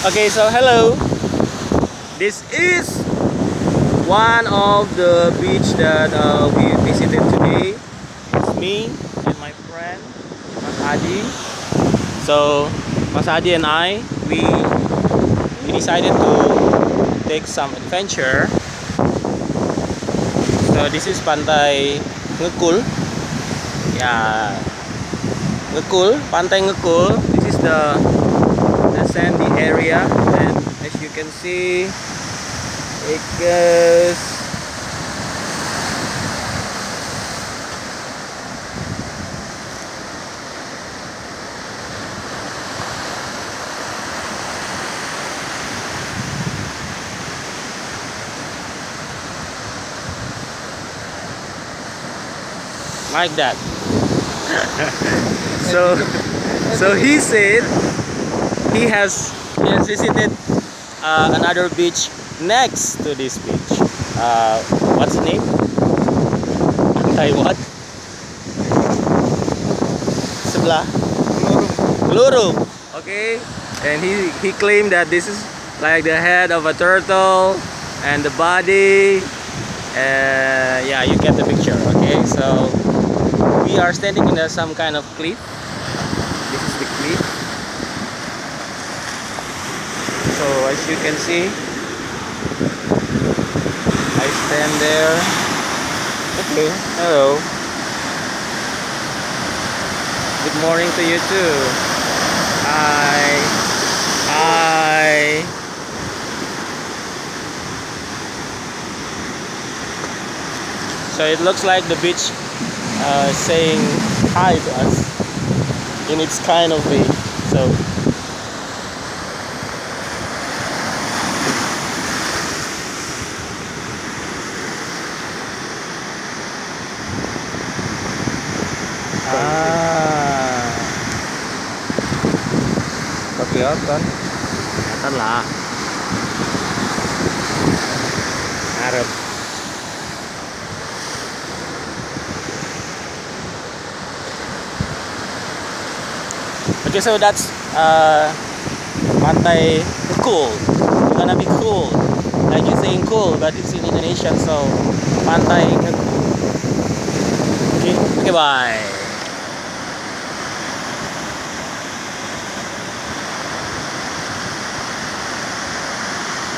Okay, so hello. This is one of the beach that we visited today. It's me and my friend Mas Adi. So Mas Adi and we decided to take some adventure. So this is Pantai Ngekul. Yeah, Ngekul, Pantai Ngekul. This is the sandy area, and as you can see, it goes like that. So he said he has visited another beach next to this beach. What's the name? Pantai what? Sebelah Peluru. Okay, and he claimed that this is like the head of a turtle and the body. Yeah, you get the picture. Okay, so we are standing in some kind of cliff. This is the cliff. So as you can see, I stand there. Okay, hello. Good morning to you too. Hi. Hi. So it looks like the beach saying hi to us in its kind of way. So kelihatan lah ngarep. Okay, so that's Pantai Ngekul. It's gonna be cool, like you're saying cool, but it's in Indonesian, so Pantai Ngekul. Okay, bye.